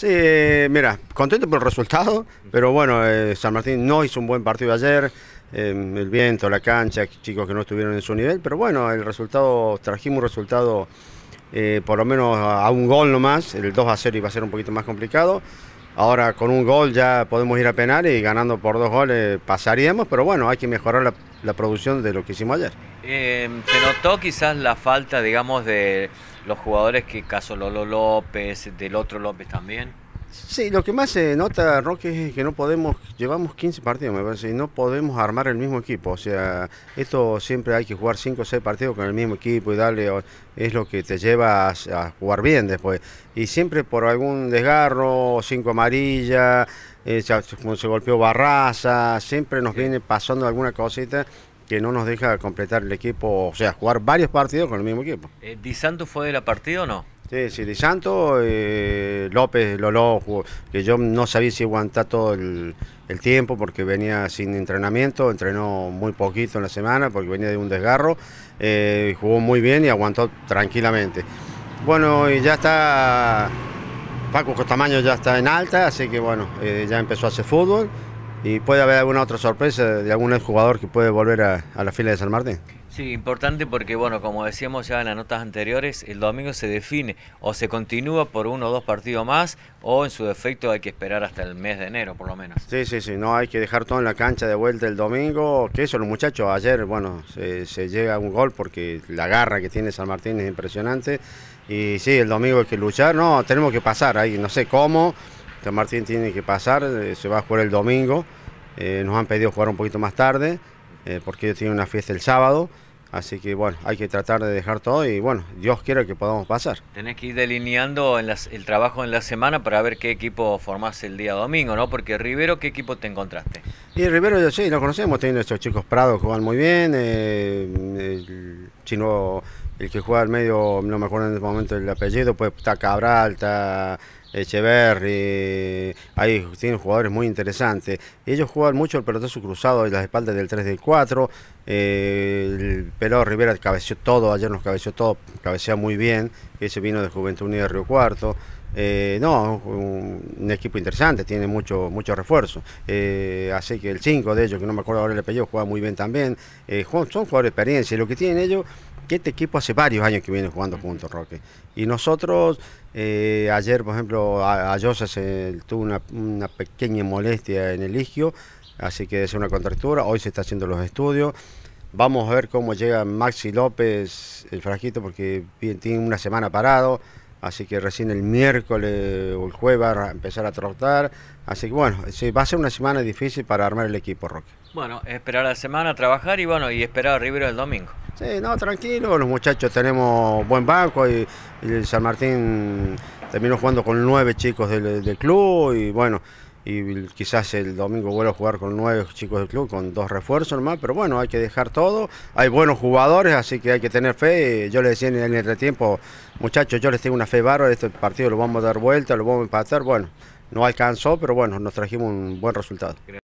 Sí, mira, contento por el resultado, pero bueno, San Martín no hizo un buen partido ayer, el viento, la cancha, chicos que no estuvieron en su nivel, pero bueno, el resultado, trajimos un resultado por lo menos a un gol nomás, el 2-0 iba a ser un poquito más complicado, ahora con un gol ya podemos ir a penales y ganando por 2 goles pasaríamos, pero bueno, hay que mejorar la producción de lo que hicimos ayer. ¿Se notó quizás la falta, digamos, de los jugadores que caso Lolo López, del otro López también? Sí, lo que más se nota, Roque, es que no podemos, llevamos 15 partidos, me parece, y no podemos armar el mismo equipo. O sea, esto siempre hay que jugar 5 o 6 partidos con el mismo equipo y darle, es lo que te lleva a jugar bien después. Y siempre por algún desgarro, 5 amarillas, como se golpeó Barraza, siempre nos viene pasando alguna cosita que no nos deja completar el equipo, o sea, jugar varios partidos con el mismo equipo. ¿Di Santo fue de la partida o no? Sí, sí, Di Santo, López, Lolo, que yo no sabía si aguantar todo el tiempo porque venía sin entrenamiento, entrenó muy poquito en la semana porque venía de un desgarro, jugó muy bien y aguantó tranquilamente. Bueno, y ya está, Paco Costamaño ya está en alta, así que bueno, ya empezó a hacer fútbol y puede haber alguna otra sorpresa de algún jugador que puede volver a la fila de San Martín. Sí, importante porque, bueno, como decíamos ya en las notas anteriores, el domingo se define o se continúa por 1 o 2 partidos más o en su defecto hay que esperar hasta el mes de enero por lo menos. Sí, sí, sí, no hay que dejar todo en la cancha de vuelta el domingo, que eso los muchachos ayer, bueno, se llega a un gol porque la garra que tiene San Martín es impresionante y sí, el domingo hay que luchar, no, tenemos que pasar ahí, no sé cómo, San Martín tiene que pasar, se va a jugar el domingo, nos han pedido jugar un poquito más tarde porque ellos tienen una fiesta el sábado. Así que bueno, hay que tratar de dejar todo y bueno, Dios quiera que podamos pasar. Tenés que ir delineando el trabajo en la semana para ver qué equipo formás el día domingo, ¿no? Porque Rivero, ¿qué equipo te encontraste? Y Rivero, yo sí, lo conocemos, tiene nuestros chicos Prado que juegan muy bien, el chino, el que juega al medio, no me acuerdo en este momento el apellido, pues está Cabral, está Echeverri, ahí tienen jugadores muy interesantes. Ellos juegan mucho el pelotazo cruzado en las espaldas del 3 del 4. El Pelado Rivera cabeció todo, ayer nos cabeció todo, cabecea muy bien. Ese vino de Juventud Unida de Río Cuarto. No, un equipo interesante, tiene mucho refuerzo. Así que el 5 de ellos, que no me acuerdo ahora el apellido, juega muy bien también. Son jugadores de experiencia. Y lo que tienen ellos, que este equipo hace varios años que viene jugando juntos, Roque. Y nosotros, ayer, por ejemplo, Ayosa tuvo una pequeña molestia en el isquio, así que es una contractura. Hoy se está haciendo los estudios. Vamos a ver cómo llega Maxi López, el frasquito, porque tiene una semana parado. Así que recién el miércoles o el jueves va a empezar a trotar. Así que bueno, sí, va a ser una semana difícil para armar el equipo, Roque. Bueno, esperar la semana, trabajar y bueno, y esperar a Rivero el domingo. Sí, no, tranquilo, los muchachos tenemos buen banco y el San Martín terminó jugando con 9 chicos del club y bueno, y quizás el domingo vuelva a jugar con 9 chicos del club, con 2 refuerzos nomás, pero bueno, hay que dejar todo, hay buenos jugadores, así que hay que tener fe. Yo les decía en el entretiempo, muchachos, yo les tengo una fe bárbara, este partido lo vamos a dar vuelta, lo vamos a empatar, bueno, no alcanzó, pero bueno, nos trajimos un buen resultado.